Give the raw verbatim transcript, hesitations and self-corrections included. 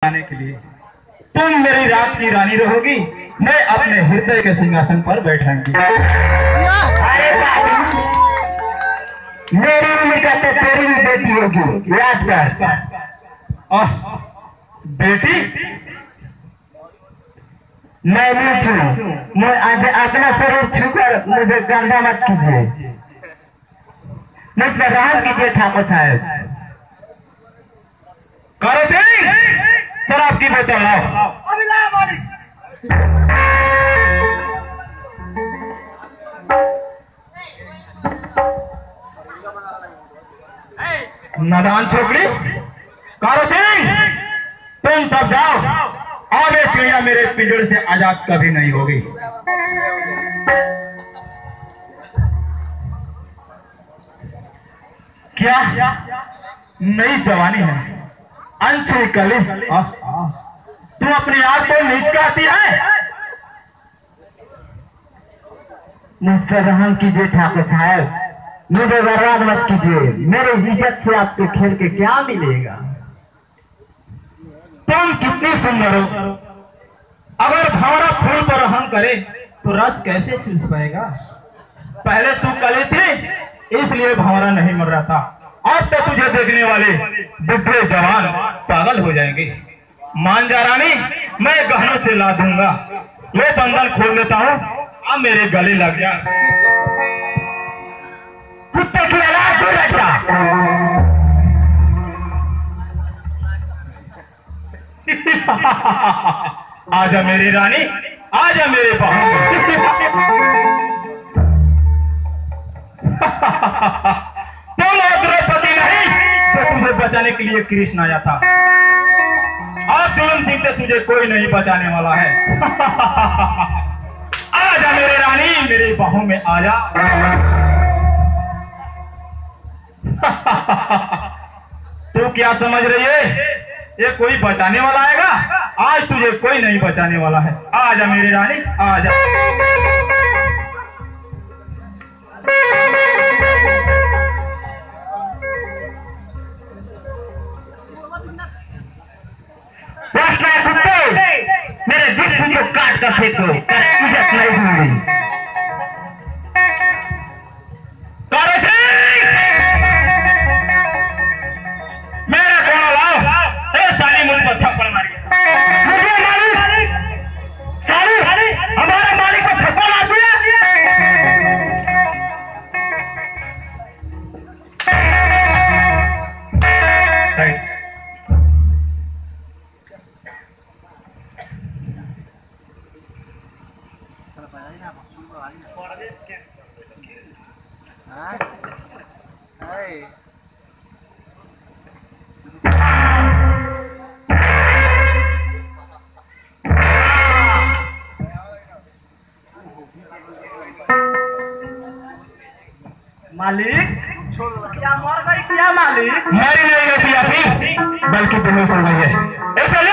आने के लिए। तुम मेरी रात की रानी रहोगी, मैं अपने हृदय के सिंहासन पर बैठाऊंगी। मेरी उम्र का तो तेरी भी बेटी होगी, याद कर। आह, बेटी मैं नहीं छू, मैं आज अपना शरीर छूकर मुझे गंदा मत कीजिए, मुझ पर रहम कीजिए ठाकुर साहब। करो सिंह, शराब की बोतल लाओ। अभी लाया मालिक। नादान छोकरी, कारो सिंह, तुम सब जाओ। अब ये चिड़िया मेरे पिंजरे से आजाद कभी नहीं होगी। क्या नई जवानी है, अंछी कली, तू अपने आप को नीच कहती है? मुझ पर रहम कीजिए ठाकुर साहब, मुझे बर्बाद मत कीजिए। मेरे इज्जत से आपके खेल के क्या मिलेगा? तुम कितनी सुंदर हो, अगर भंवरा फूल पर रहम करे तो रस कैसे चूस पाएगा? पहले तू कली थी इसलिए भंवरा नहीं मर रहा था, अब तो तुझे देखने वाले बुढ़े जवान पागल हो जाएंगे। मान जा रानी, मैं गहनों से ला दूंगा। लो बंधन खोल देता हूँ, अब मेरे गले लग जा। कुत्ते की औलाद दूर हट जा। आजा मेरी रानी, आजा मेरे बहू। तुम द्रौपदी नहीं जो तुझे बचाने के लिए कृष्ण आया था, और जुलम सिंह से तुझे कोई नहीं बचाने वाला है। आजा मेरी रानी, मेरे बाहों में आजा। तू क्या समझ रही है ये कोई बचाने वाला आएगा? आज तुझे कोई नहीं बचाने वाला है। आजा मेरी रानी, आजा। कुत्ते, मेरे जिस्म को काट कर फेंको, इज्जत नहीं दूंगी। मेरा कोना लाओ, ए साली मुझ पर थप्पड़ मारी। मुझे मालिक, साली, हमारे मालिक को थप्पड़ मार दिया। साइड। मालिक क्या मर गई क्या मालिक? मरी नहीं वैसी यासीन, बल्कि बेहोश हो गई है। ऐसे